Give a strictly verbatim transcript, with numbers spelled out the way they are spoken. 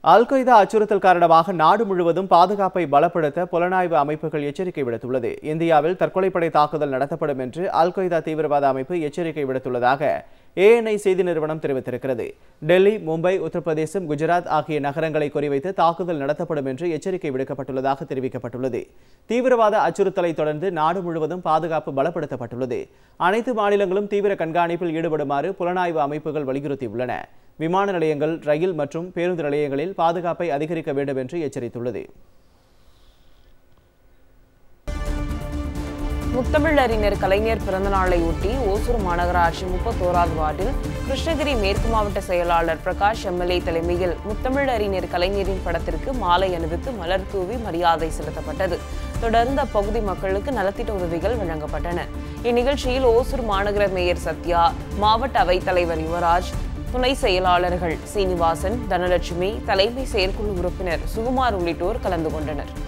அல் Qaeda அச்சுறுத்தல் காரணமாக நாடு முழுவதும் பாதுகாப்பை பலப்படுத்த புலனாய்வு அமைப்புகள் எச்சரிக்கை விடுத்துள்ளது. இந்தியாவில் தற்கொலைப்படை தாக்குதல் நடத்தப்படும் என்று அல் கொய்தா தீவிரவாத அமைப்பு எச்சரிக்கை விடுத்துள்ளதாக ஏஎன்ஐ செய்தி நிறுவனம் தெரிவித்திருக்கிறது. டெல்லி, மும்பை, உத்தரப்பிரதேசம், குஜராத் ஆகிய நகரங்களை குறிவைத்து தாக்குதல் நடத்தப்படும் என்று எச்சரிக்கை விடுக்கப்பட்டுள்ளதாக தெரிவிக்கப்பட்டுள்ளது. தீவிரவாத அச்சுறுத்தலை தொடர்ந்து நாடு முழுவதும் பாதுகாப்பு பலப்படுத்தப்பட்டுள்ளது. அனைத்து மாநிலங்களும் தீவிர கண்காணிப்பில் ஈடுபடுமாறு புலனாய்வு அமைப்புகள் வலியுறுத்தியுள்ளன. விமான நிலையங்கள், ரயில் மற்றும் பேருந்து நிலையங்களில் பாதுகாப்பை அதிகரிக்க வேண்டும் என்று எச்சரித்துள்ளது. முத்தமிழறிஞர் கலைஞர் பிறந்தநாளையொட்டி ஓசூர் மாநகராட்சி முப்பத்தோராவது வார்டில் கிருஷ்ணகிரி மேற்கு மாவட்ட செயலாளர் பிரகாஷ் எம்எல்ஏ தலைமையில் முத்தமிழறிஞர் கலைஞரின் படத்திற்கு மாலை அணிவித்து மலர் தூவி மரியாதை செலுத்தப்பட்டது. தொடர்ந்து அப்பகுதி மக்களுக்கு நலத்திட்ட உதவிகள் வழங்கப்பட்டன. இந்நிகழ்ச்சியில் ஓசூர் மாநகர மேயர் சத்யா, மாவட்ட அவைத்தலைவர் யுவராஜ், துணை செயலாளர்கள் சீனிவாசன், தனலட்சுமி, தலைமை செயற்குழு உறுப்பினர் சுகுமார் உள்ளிட்டோர் கலந்து கொண்டனர்.